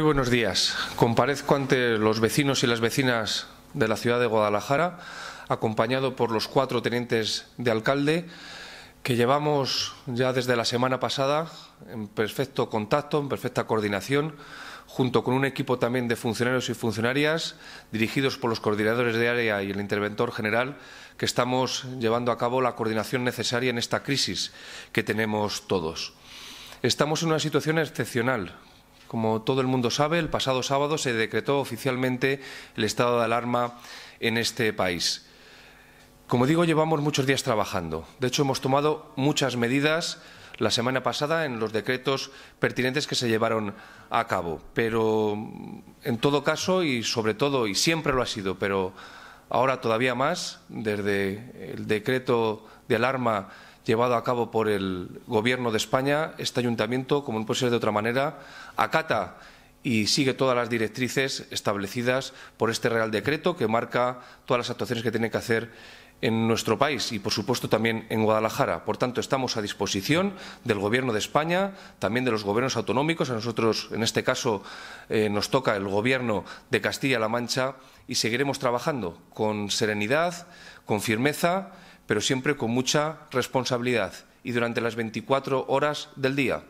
buenos días. Comparezco ante los vecinos y las vecinas de la ciudad de Guadalajara, acompañado por los 4 tenientes de alcalde que llevamos ya desde la semana pasada en perfecto contacto, en perfecta coordinación, junto con un equipo también de funcionarios y funcionarias dirigidos por los coordinadores de área y el interventor general, que estamos llevando a cabo la coordinación necesaria en esta crisis que tenemos todos. Estamos en una situación excepcional. Como todo el mundo sabe, el pasado sábado se decretó oficialmente el estado de alarma en este país. Como digo, llevamos muchos días trabajando. De hecho, hemos tomado muchas medidas la semana pasada en los decretos pertinentes que se llevaron a cabo. Pero, en todo caso, y sobre todo, y siempre lo ha sido, pero ahora todavía más, desde el decreto de alarma llevado a cabo por el Gobierno de España, este Ayuntamiento, como no puede ser de otra manera, acata y sigue todas las directrices establecidas por este Real Decreto que marca todas las actuaciones que tiene que hacer en nuestro país y, por supuesto, también en Guadalajara. Por tanto, estamos a disposición del Gobierno de España, también de los gobiernos autonómicos. A nosotros, en este caso, nos toca el Gobierno de Castilla-La Mancha y seguiremos trabajando con serenidad, con firmeza, pero siempre con mucha responsabilidad y durante las 24 horas del día.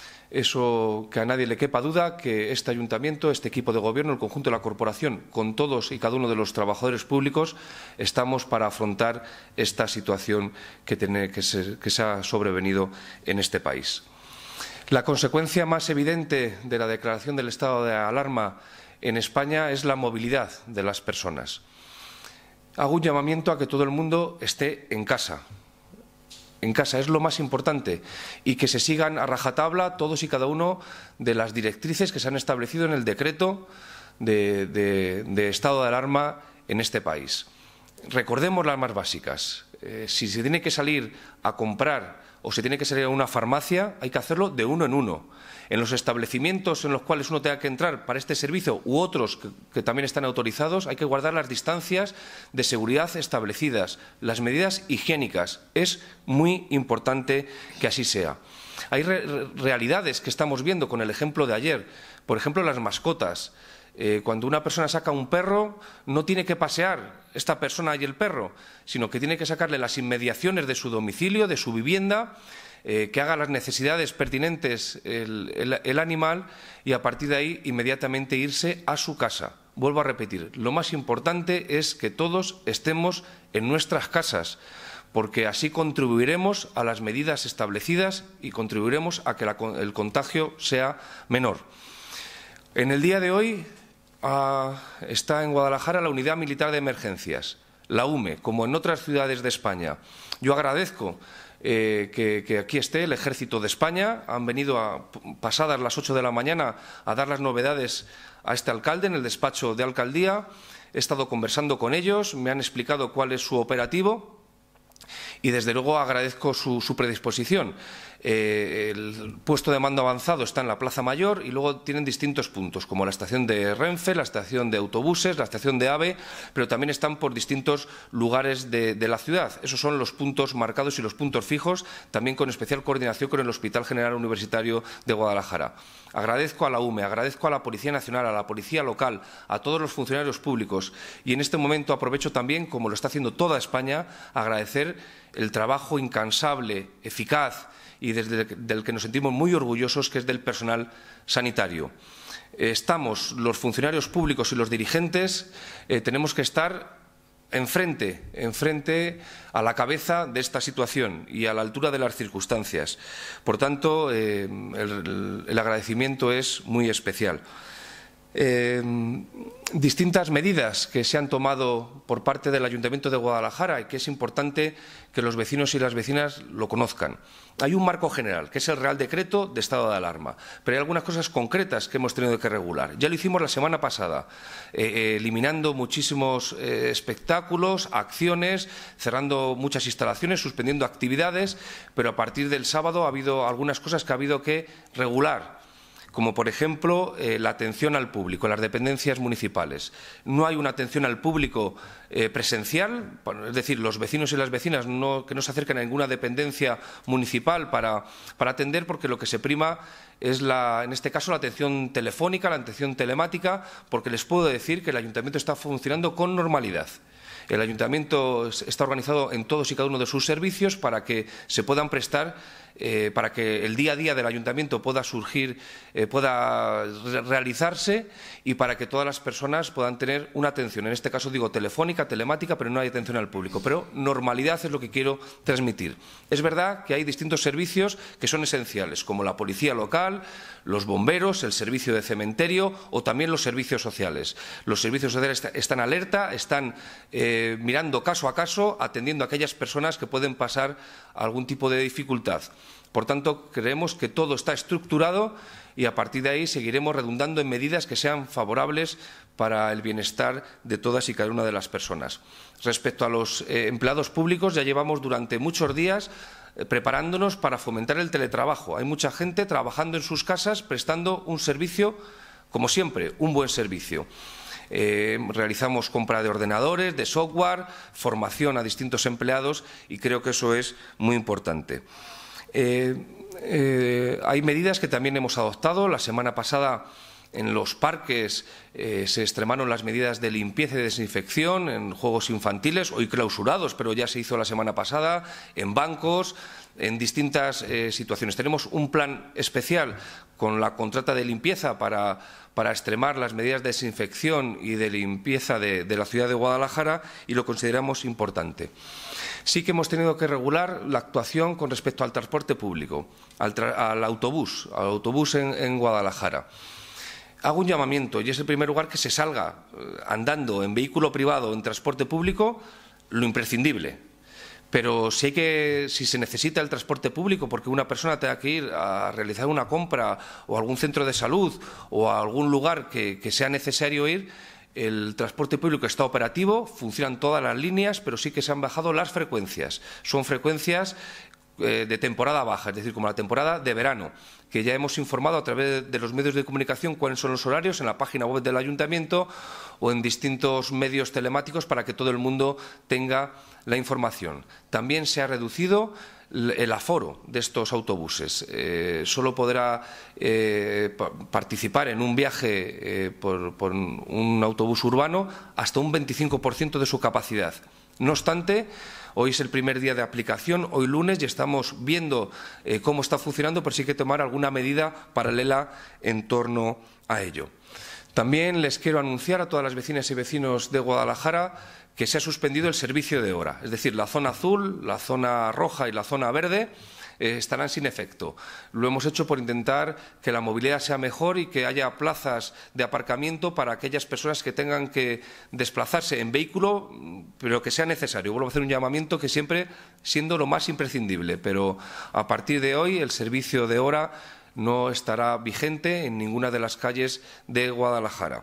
Eso, que a nadie le quepa duda, que este Ayuntamiento, este equipo de Gobierno, el conjunto de la corporación, con todos y cada uno de los trabajadores públicos, estamos para afrontar esta situación que se ha sobrevenido en este país. La consecuencia más evidente de la declaración del estado de alarma en España es la movilidad de las personas. Hago un llamamiento a que todo el mundo esté en casa. En casa es lo más importante y que se sigan a rajatabla todos y cada uno de las directrices que se han establecido en el decreto de estado de alarma en este país. Recordemos las más básicas. Si se tiene que salir a comprar o se tiene que salir a una farmacia, hay que hacerlo de uno en uno. En los establecimientos en los cuales uno tenga que entrar para este servicio u otros que también están autorizados, hay que guardar las distancias de seguridad establecidas, las medidas higiénicas. Es muy importante que así sea. Hay realidades que estamos viendo con el ejemplo de ayer. Por ejemplo, las mascotas. Cuando una persona saca un perro, no tiene que pasear esta persona y el perro, sino que tiene que sacarle las inmediaciones de su domicilio, de su vivienda, que haga las necesidades pertinentes el animal y a partir de ahí inmediatamente irse a su casa. Vuelvo a repetir, lo más importante es que todos estemos en nuestras casas, porque así contribuiremos a las medidas establecidas y contribuiremos a que el contagio sea menor. En el día de hoy está en Guadalajara la Unidad Militar de Emergencias, la UME, como en otras ciudades de España. Yo agradezco que aquí esté el Ejército de España. Han venido pasadas las 8 de la mañana a dar las novedades a este alcalde en el despacho de alcaldía. He estado conversando con ellos, me han explicado cuál es su operativo y, desde luego, agradezco su predisposición. El puesto de mando avanzado está en la Plaza Mayor y luego tienen distintos puntos, como la estación de Renfe, la estación de autobuses, la estación de AVE, pero también están por distintos lugares de la ciudad. Esos son los puntos marcados y los puntos fijos, también con especial coordinación con el Hospital General Universitario de Guadalajara. Agradezco a la UME, agradezco a la Policía Nacional, a la Policía Local, a todos los funcionarios públicos y en este momento aprovecho también, como lo está haciendo toda España, agradecer el trabajo incansable, eficaz y del que nos sentimos muy orgullosos, que es del personal sanitario. Estamos, los funcionarios públicos y los dirigentes, tenemos que estar enfrente a la cabeza de esta situación y a la altura de las circunstancias. Por tanto, el agradecimiento es muy especial. Distintas medidas que se han tomado por parte del Ayuntamiento de Guadalajara y que es importante que los vecinos y las vecinas lo conozcan. Hay un marco general, que es el Real Decreto de estado de alarma, pero hay algunas cosas concretas que hemos tenido que regular. Ya lo hicimos la semana pasada, eliminando muchísimos espectáculos, acciones, cerrando muchas instalaciones, suspendiendo actividades, pero a partir del sábado ha habido algunas cosas que ha habido que regular, como por ejemplo la atención al público en las dependencias municipales. No hay una atención al público presencial, es decir, los vecinos y las vecinas que no se acercan a ninguna dependencia municipal para atender, porque lo que se prima es, en este caso, la atención telefónica, la atención telemática, porque les puedo decir que el Ayuntamiento está funcionando con normalidad. El Ayuntamiento está organizado en todos y cada uno de sus servicios para que se puedan prestar, para que el día a día del Ayuntamiento pueda surgir, pueda realizarse, y para que todas las personas puedan tener una atención, en este caso digo telefónica, telemática, pero no hay atención al público. Pero normalidad es lo que quiero transmitir. Es verdad que hay distintos servicios que son esenciales, como la policía local, los bomberos, el servicio de cementerio o también los servicios sociales. Los servicios sociales están alerta, están mirando caso a caso, atendiendo a aquellas personas que pueden pasar algún tipo de dificultad. Por tanto, creemos que todo está estructurado y a partir de ahí seguiremos redundando en medidas que sean favorables para el bienestar de todas y cada una de las personas. Respecto a los empleados públicos, ya llevamos durante muchos días preparándonos para fomentar el teletrabajo. Hay mucha gente trabajando en sus casas, prestando un servicio, como siempre, un buen servicio. Realizamos compra de ordenadores, de software, formación a distintos empleados, y creo que eso es muy importante. Hay medidas que también hemos adoptado. La semana pasada en los parques se extremaron las medidas de limpieza y desinfección, en juegos infantiles, hoy clausurados, pero ya se hizo la semana pasada, en bancos, en distintas situaciones. Tenemos un plan especial con la contrata de limpieza para extremar las medidas de desinfección y de limpieza de la ciudad de Guadalajara, y lo consideramos importante. Sí que hemos tenido que regular la actuación con respecto al transporte público, al autobús en Guadalajara. Hago un llamamiento, y es en primer lugar que se salga andando en vehículo privado o en transporte público lo imprescindible. Pero si se necesita el transporte público porque una persona tenga que ir a realizar una compra o a algún centro de salud o a algún lugar que sea necesario ir, el transporte público está operativo, funcionan todas las líneas, pero sí que se han bajado las frecuencias. Son frecuencias de temporada baja, es decir, como la temporada de verano, que ya hemos informado a través de los medios de comunicación cuáles son los horarios en la página web del Ayuntamiento o en distintos medios telemáticos para que todo el mundo tenga la información. También se ha reducido el aforo de estos autobuses. Solo podrá participar en un viaje por un autobús urbano hasta un 25% de su capacidad. No obstante, hoy es el primer día de aplicación, hoy lunes, y estamos viendo cómo está funcionando, pero sí hay que tomar alguna medida paralela en torno a ello. También les quiero anunciar a todas las vecinas y vecinos de Guadalajara que se ha suspendido el servicio de hora, es decir, la zona azul, la zona roja y la zona verde estarán sin efecto. Lo hemos hecho por intentar que la movilidad sea mejor y que haya plazas de aparcamiento para aquellas personas que tengan que desplazarse en vehículo, pero que sea necesario. Vuelvo a hacer un llamamiento que siempre siendo lo más imprescindible, pero a partir de hoy el servicio de hora no estará vigente en ninguna de las calles de Guadalajara.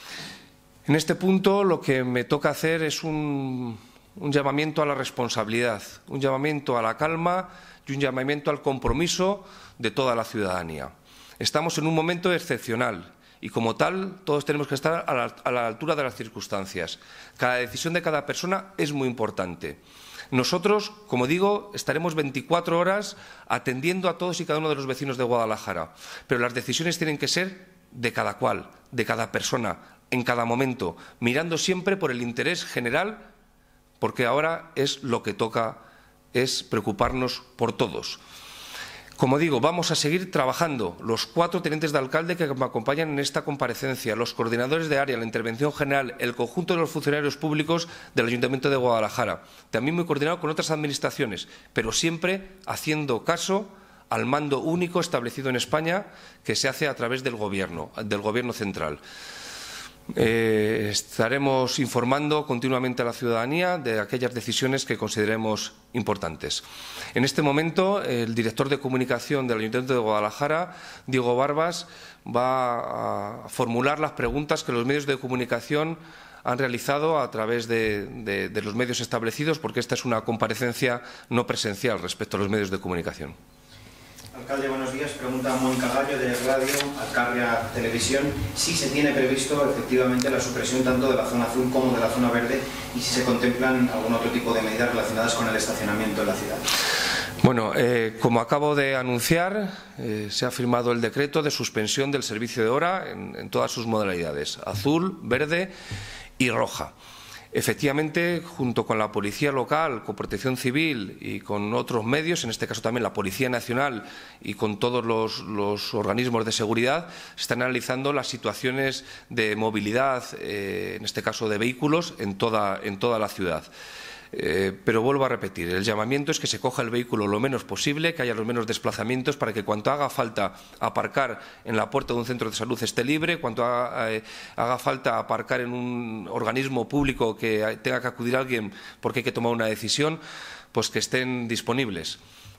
En este punto lo que me toca hacer es un llamamiento a la responsabilidad, un llamamiento a la calma y un llamamiento al compromiso de toda la ciudadanía. Estamos en un momento excepcional y, como tal, todos tenemos que estar a la altura de las circunstancias. Cada decisión de cada persona es muy importante. Nosotros, como digo, estaremos 24 horas atendiendo a todos y cada uno de los vecinos de Guadalajara, pero las decisiones tienen que ser de cada cual, de cada persona, en cada momento, mirando siempre por el interés general, porque ahora es lo que toca, es preocuparnos por todos. Como digo, vamos a seguir trabajando, los 4 tenientes de alcalde que me acompañan en esta comparecencia, los coordinadores de área, la intervención general, el conjunto de los funcionarios públicos del Ayuntamiento de Guadalajara. También muy coordinado con otras administraciones, pero siempre haciendo caso al mando único establecido en España, que se hace a través del Gobierno central. Estaremos informando continuamente a la ciudadanía de aquellas decisiones que consideremos importantes. En este momento, el director de comunicación del Ayuntamiento de Guadalajara, Diego Barbas, va a formular las preguntas que los medios de comunicación han realizado a través de los medios establecidos, porque esta es una comparecencia no presencial respecto a los medios de comunicación. Alcalde, buenos días. Pregunta Mónica Gallo de Radio Alcarria Televisión si se tiene previsto efectivamente la supresión tanto de la zona azul como de la zona verde y si se contemplan algún otro tipo de medidas relacionadas con el estacionamiento en la ciudad. Bueno, como acabo de anunciar, se ha firmado el decreto de suspensión del servicio de hora en todas sus modalidades, azul, verde y roja. Efectivamente, junto con la Policía Local, con Protección Civil y con otros medios, en este caso también la Policía Nacional y con todos los organismos de seguridad, se están analizando las situaciones de movilidad, en este caso de vehículos, en toda la ciudad. Pero vuelvo a repetir, el llamamiento es que se coja el vehículo lo menos posible, que haya los menos desplazamientos para que cuanto haga falta aparcar en la puerta de un centro de salud esté libre, cuanto haga falta aparcar en un organismo público que tenga que acudir a alguien porque hay que tomar una decisión, pues que estén disponibles.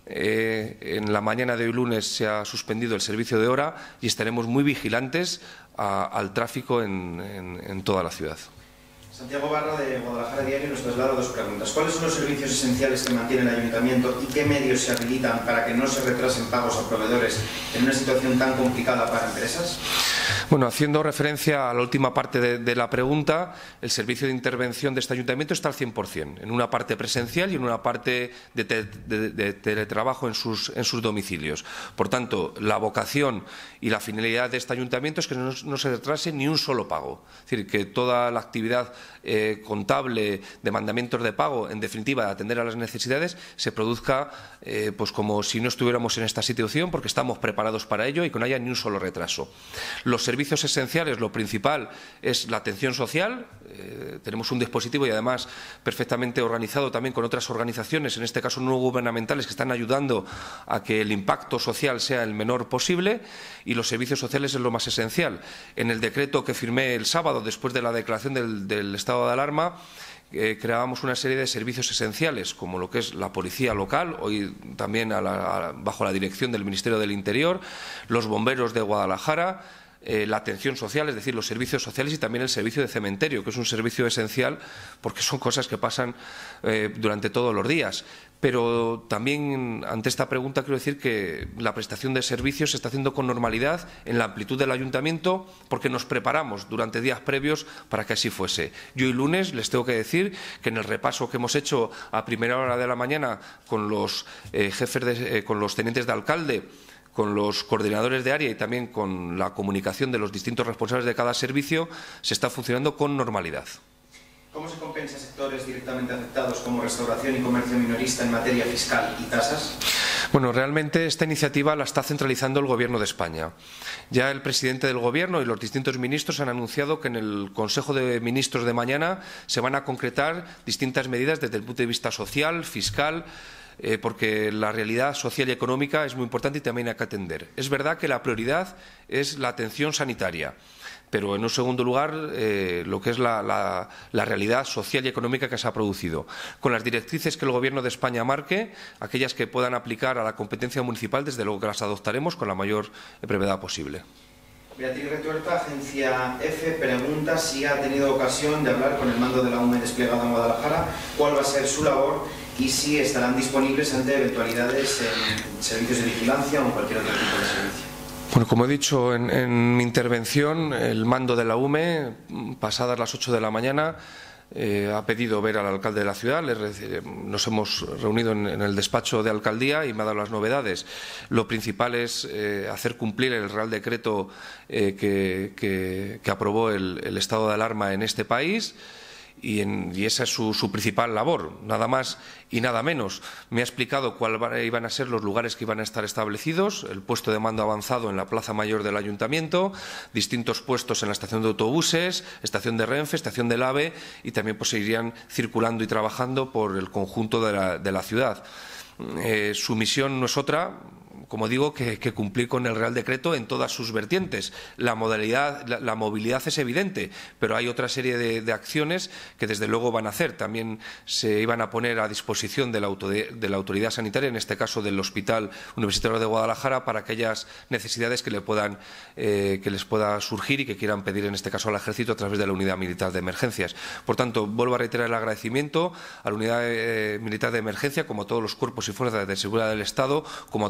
En la mañana de hoy lunes se ha suspendido el servicio de hora y estaremos muy vigilantes al tráfico en toda la ciudad. Santiago Barra de Guadalajara Diario nos traslada dos preguntas. ¿Cuáles son los servicios esenciales que mantiene el Ayuntamiento y qué medios se habilitan para que no se retrasen pagos a proveedores en una situación tan complicada para empresas? Bueno, haciendo referencia a la última parte de la pregunta, el servicio de intervención de este Ayuntamiento está al 100%, en una parte presencial y en una parte de teletrabajo en sus domicilios. Por tanto, la vocación y la finalidad de este Ayuntamiento es que no se retrase ni un solo pago. Es decir, que toda la actividad contable, de mandamientos de pago, en definitiva, de atender a las necesidades, se produzca pues como si no estuviéramos en esta situación, porque estamos preparados para ello y que no haya ni un solo retraso. Los servicios esenciales, lo principal es la atención social. Tenemos un dispositivo y además perfectamente organizado también con otras organizaciones, en este caso no gubernamentales, que están ayudando a que el impacto social sea el menor posible, y los servicios sociales es lo más esencial. En el decreto que firmé el sábado, después de la declaración del estado de alarma, creábamos una serie de servicios esenciales, como lo que es la policía local, hoy también bajo la dirección del Ministerio del Interior, los bomberos de Guadalajara, la atención social, es decir, los servicios sociales, y también el servicio de cementerio, que es un servicio esencial porque son cosas que pasan durante todos los días. Pero también ante esta pregunta quiero decir que la prestación de servicios se está haciendo con normalidad en la amplitud del Ayuntamiento, porque nos preparamos durante días previos para que así fuese. Y hoy lunes les tengo que decir que en el repaso que hemos hecho a primera hora de la mañana con los con los tenientes de alcalde, con los coordinadores de área y también con la comunicación de los distintos responsables de cada servicio, se está funcionando con normalidad. ¿Cómo se compensa a sectores directamente afectados como restauración y comercio minorista en materia fiscal y tasas? Bueno, realmente esta iniciativa la está centralizando el Gobierno de España. Ya el presidente del Gobierno y los distintos ministros han anunciado que en el Consejo de Ministros de mañana se van a concretar distintas medidas desde el punto de vista social, fiscal, porque la realidad social y económica es muy importante y también hay que atender. Es verdad que la prioridad es la atención sanitaria, pero en un segundo lugar lo que es la realidad social y económica que se ha producido. Con las directrices que el Gobierno de España marque, aquellas que puedan aplicar a la competencia municipal, desde luego que las adoptaremos con la mayor brevedad posible. Beatriz Retuerta, Agencia F, pregunta si ha tenido ocasión de hablar con el mando de la UME desplegado en Guadalajara, cuál va a ser su labor y si estarán disponibles ante eventualidades en servicios de vigilancia o en cualquier otro tipo de servicio. Bueno, como he dicho en mi intervención, el mando de la UME, pasadas las 8 de la mañana, ha pedido ver al alcalde de la ciudad. Nos hemos reunido en el despacho de alcaldía y me ha dado las novedades. Lo principal es hacer cumplir el Real Decreto que aprobó el estado de alarma en este país. Y esa es su principal labor, nada más y nada menos. Me ha explicado cuáles iban a ser los lugares que iban a estar establecidos, el puesto de mando avanzado en la Plaza Mayor del Ayuntamiento, distintos puestos en la estación de autobuses, estación de Renfe, estación del AVE, y también pues seguirían circulando y trabajando por el conjunto de la ciudad. Su misión no es otra, como digo, que cumplir con el Real Decreto en todas sus vertientes. La movilidad es evidente, pero hay otra serie de acciones que desde luego van a hacer. También se iban a poner a disposición de la autoridad sanitaria, en este caso del Hospital Universitario de Guadalajara, para aquellas necesidades que les pueda surgir y que quieran pedir, en este caso al Ejército, a través de la Unidad Militar de Emergencias. Por tanto, vuelvo a reiterar el agradecimiento a la Unidad Militar de Emergencia, como a todos los cuerpos y fuerzas de seguridad del Estado, como a todos los empleados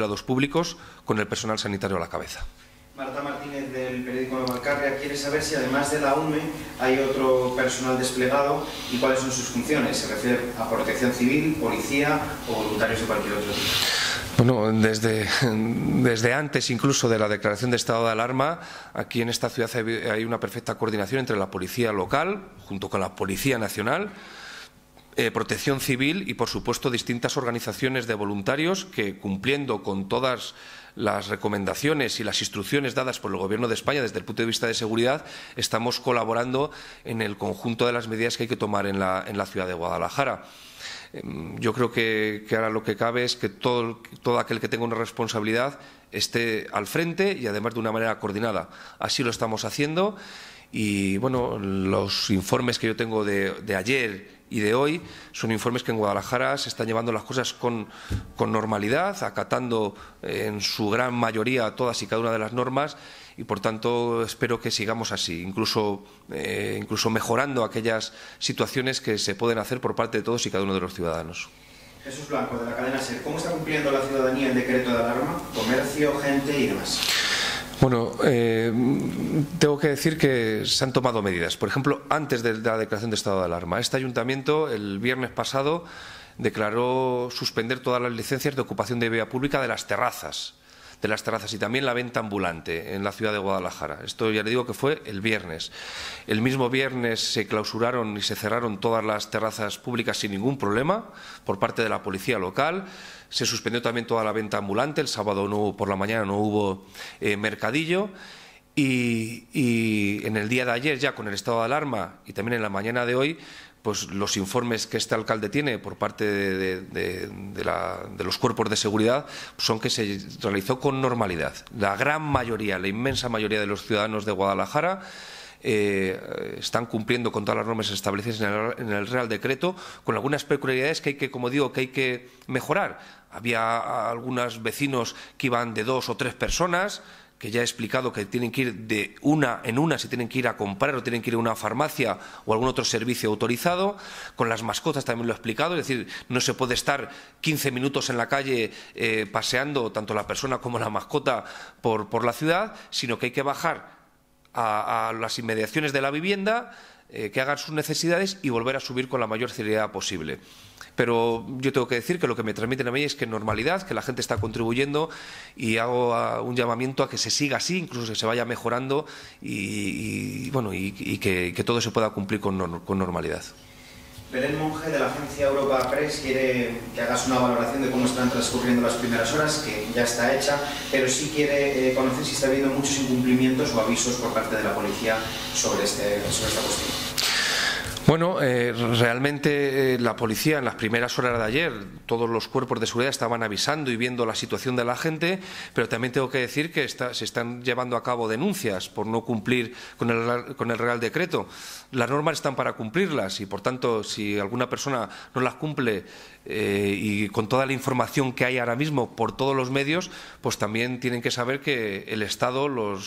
empleados públicos con el personal sanitario a la cabeza. Marta Martínez, del periódico Nueva Alcarria, quiere saber si además de la UME hay otro personal desplegado y cuáles son sus funciones. Se refiere a protección civil, policía o voluntarios de cualquier otro tipo. Bueno, desde antes incluso de la declaración de estado de alarma, aquí en esta ciudad hay una perfecta coordinación entre la policía local, junto con la Policía Nacional, Protección Civil y, por supuesto, distintas organizaciones de voluntarios que, cumpliendo con todas las recomendaciones y las instrucciones dadas por el Gobierno de España desde el punto de vista de seguridad, estamos colaborando en el conjunto de las medidas que hay que tomar en la ciudad de Guadalajara. Yo creo que ahora lo que cabe es que todo aquel que tenga una responsabilidad esté al frente y además de una manera coordinada. Así lo estamos haciendo y bueno, los informes que yo tengo de ayer y de hoy son informes que en Guadalajara se están llevando las cosas con normalidad, acatando en su gran mayoría todas y cada una de las normas y por tanto espero que sigamos así, incluso mejorando aquellas situaciones que se pueden hacer por parte de todos y cada uno de los ciudadanos. Jesús Blanco, de la cadena SER, ¿cómo está cumpliendo la ciudadanía el decreto de alarma? Comercio, gente y demás. Bueno, tengo que decir que se han tomado medidas. Por ejemplo, antes de la declaración de estado de alarma, este ayuntamiento el viernes pasado declaró suspender todas las licencias de ocupación de vía pública de las terrazas y también la venta ambulante en la ciudad de Guadalajara. Esto ya le digo que fue el viernes. El mismo viernes se clausuraron y se cerraron todas las terrazas públicas sin ningún problema por parte de la policía local. Se suspendió también toda la venta ambulante. El sábado por la mañana no hubo mercadillo. Y en el día de ayer, ya con el estado de alarma y también en la mañana de hoy, pues los informes que este alcalde tiene por parte de los cuerpos de seguridad son que se realizó con normalidad. La gran mayoría, la inmensa mayoría de los ciudadanos de Guadalajara están cumpliendo con todas las normas establecidas en el Real Decreto, con algunas peculiaridades que hay que, como digo, que hay que mejorar. Había algunos vecinos que iban de 2 o 3 personas, que ya he explicado que tienen que ir de una en una, si tienen que ir a comprar o tienen que ir a una farmacia o algún otro servicio autorizado. Con las mascotas también lo he explicado, es decir, no se puede estar 15 minutos en la calle paseando tanto la persona como la mascota por la ciudad, sino que hay que bajar a las inmediaciones de la vivienda, que hagan sus necesidades y volver a subir con la mayor celeridad posible. Pero yo tengo que decir que lo que me transmiten a mí es que normalidad, que la gente está contribuyendo y hago un llamamiento a que se siga así, incluso que se vaya mejorando y que todo se pueda cumplir con normalidad. Belén Monge, de la agencia Europa Press, quiere que hagas una valoración de cómo están transcurriendo las primeras horas, que ya está hecha, pero sí quiere conocer si está habiendo muchos incumplimientos o avisos por parte de la policía sobre esta cuestión. Bueno, realmente la policía en las primeras horas de ayer, todos los cuerpos de seguridad estaban avisando y viendo la situación de la gente, pero también tengo que decir que se están llevando a cabo denuncias por no cumplir con el Real Decreto. Las normas están para cumplirlas y, por tanto, si alguna persona no las cumple y con toda la información que hay ahora mismo por todos los medios, pues también tienen que saber que el Estado,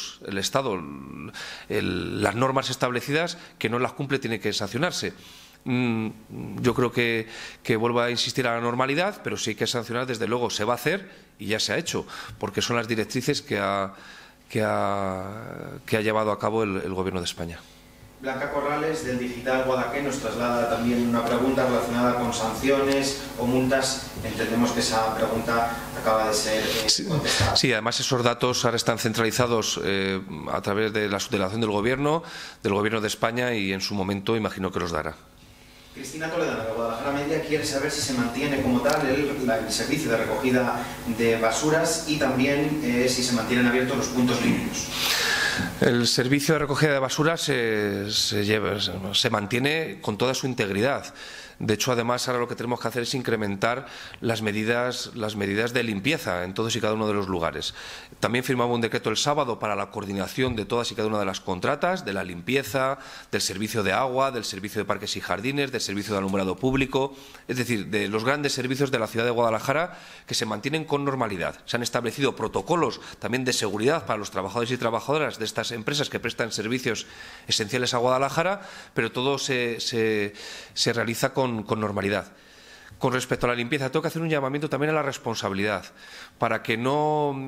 las normas establecidas, que no las cumple, tiene que sancionarse. Yo creo que vuelvo a insistir a la normalidad, pero sí hay que sancionar, desde luego se va a hacer y ya se ha hecho, porque son las directrices que ha llevado a cabo el Gobierno de España. Blanca Corrales, del Digital Guadaqué, nos traslada también una pregunta relacionada con sanciones o multas. Entendemos que esa pregunta acaba de ser contestada. Sí, además esos datos ahora están centralizados a través de la subdelegación del Gobierno de España, y en su momento imagino que los dará. Cristina Toledano, de Guadalajara Media, quiere saber si se mantiene como tal el servicio de recogida de basuras y también si se mantienen abiertos los puntos limpios. El servicio de recogida de basuras se mantiene con toda su integridad. De hecho, además, ahora lo que tenemos que hacer es incrementar las medidas de limpieza en todos y cada uno de los lugares. También firmamos un decreto el sábado para la coordinación de todas y cada una de las contratas, de la limpieza, del servicio de agua, del servicio de parques y jardines, del servicio de alumbrado público, es decir, de los grandes servicios de la ciudad de Guadalajara, que se mantienen con normalidad. Se han establecido protocolos también de seguridad para los trabajadores y trabajadoras de estas empresas que prestan servicios esenciales a Guadalajara, pero todo se realiza con normalidad. Con respecto a la limpieza, tengo que hacer un llamamiento también a la responsabilidad para que no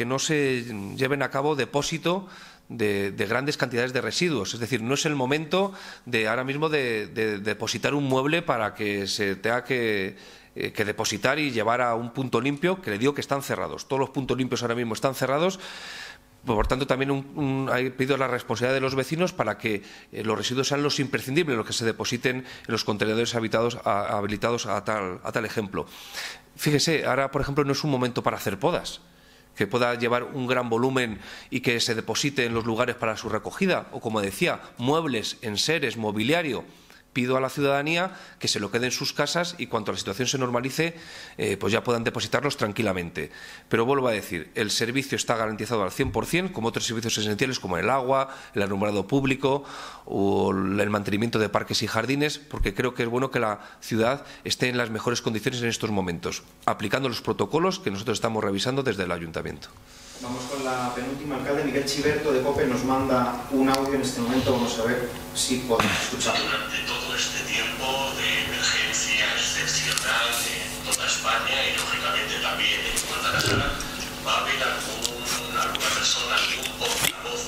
se lleven a cabo depósito de grandes cantidades de residuos. Es decir, no es el momento ahora mismo de depositar un mueble para que se tenga que depositar y llevar a un punto limpio, que le digo que están cerrados. Todos los puntos limpios ahora mismo están cerrados. Por tanto, también he pedido la responsabilidad de los vecinos para que los residuos sean los imprescindibles, los que se depositen en los contenedores habilitados a tal ejemplo. Fíjese, ahora, por ejemplo, no es un momento para hacer podas, que pueda llevar un gran volumen y que se deposite en los lugares para su recogida, o, como decía, muebles, enseres, mobiliario. Pido a la ciudadanía que se lo quede en sus casas y, cuando la situación se normalice, pues ya puedan depositarlos tranquilamente. Pero vuelvo a decir, el servicio está garantizado al 100%, como otros servicios esenciales como el agua, el alumbrado público o el mantenimiento de parques y jardines, porque creo que es bueno que la ciudad esté en las mejores condiciones en estos momentos, aplicando los protocolos que nosotros estamos revisando desde el Ayuntamiento. Vamos con la penúltima. Alcalde Miguel Chiverto, de COPE, nos manda un audio en este momento. Vamos a ver si podemos escucharlo. Durante todo este tiempo de emergencia excepcional en toda España y, lógicamente, también en Guadalajara, va a haber alguna persona, algún portavoz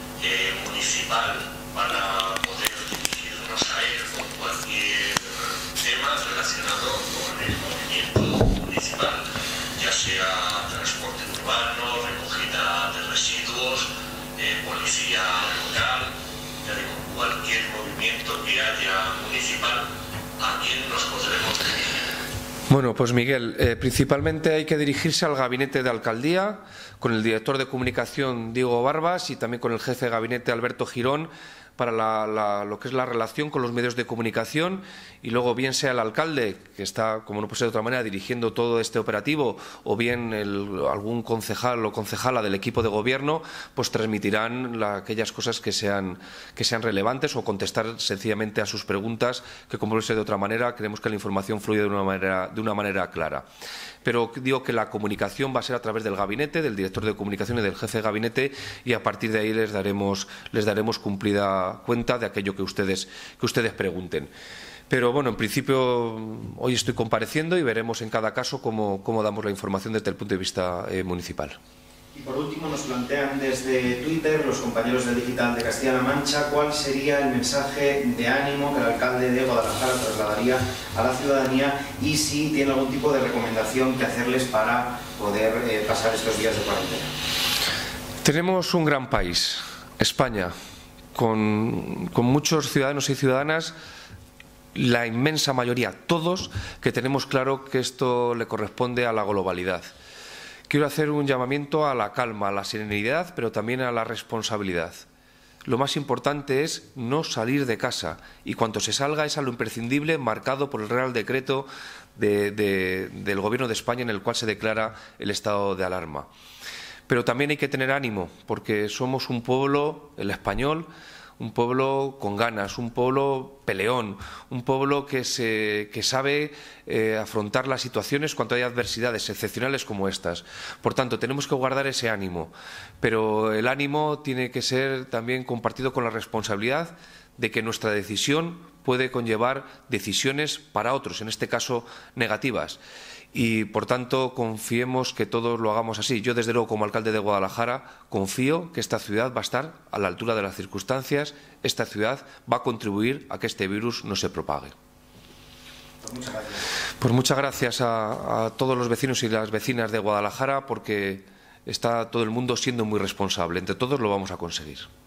municipal para poder dirigirnos a él con cualquier tema relacionado con el movimiento municipal, ya sea transporte urbano, recogida de residuos, policía local, ya digo, cualquier movimiento que haya municipal, ¿a quién nos podremos dirigir? Bueno, pues Miguel, principalmente hay que dirigirse al gabinete de alcaldía, con el director de comunicación Diego Barbas y también con el jefe de gabinete Alberto Girón, para lo que es la relación con los medios de comunicación, y luego bien sea el alcalde, que está, como no puede ser de otra manera, dirigiendo todo este operativo, o bien algún concejal o concejala del equipo de gobierno, pues transmitirán aquellas cosas que sean relevantes, o contestar sencillamente a sus preguntas, que, como no puede ser de otra manera, creemos que la información fluye de una manera clara. Pero digo que la comunicación va a ser a través del gabinete, del director de comunicación y del jefe de gabinete, y a partir de ahí les daremos cumplida cuenta de aquello que ustedes pregunten. Pero bueno, en principio hoy estoy compareciendo y veremos en cada caso cómo damos la información desde el punto de vista municipal. Y por último, nos plantean desde Twitter los compañeros del Digital de Castilla-La Mancha cuál sería el mensaje de ánimo que el alcalde de Guadalajara trasladaría a la ciudadanía, y si tiene algún tipo de recomendación que hacerles para poder pasar estos días de cuarentena. Tenemos un gran país, España, con muchos ciudadanos y ciudadanas, la inmensa mayoría, todos, que tenemos claro que esto le corresponde a la globalidad. Quiero hacer un llamamiento a la calma, a la serenidad, pero también a la responsabilidad. Lo más importante es no salir de casa, y cuanto se salga es a lo imprescindible, marcado por el Real Decreto del Gobierno de España, en el cual se declara el estado de alarma. Pero también hay que tener ánimo, porque somos un pueblo, el español, un pueblo con ganas, un pueblo peleón, un pueblo que sabe afrontar las situaciones cuando hay adversidades excepcionales como estas. Por tanto, tenemos que guardar ese ánimo, pero el ánimo tiene que ser también compartido con la responsabilidad de que nuestra decisión puede conllevar decisiones para otros, en este caso negativas. Y, por tanto, confiemos que todos lo hagamos así. Yo, desde luego, como alcalde de Guadalajara, confío que esta ciudad va a estar a la altura de las circunstancias. Esta ciudad va a contribuir a que este virus no se propague. Pues muchas gracias a todos los vecinos y las vecinas de Guadalajara, porque está todo el mundo siendo muy responsable. Entre todos lo vamos a conseguir.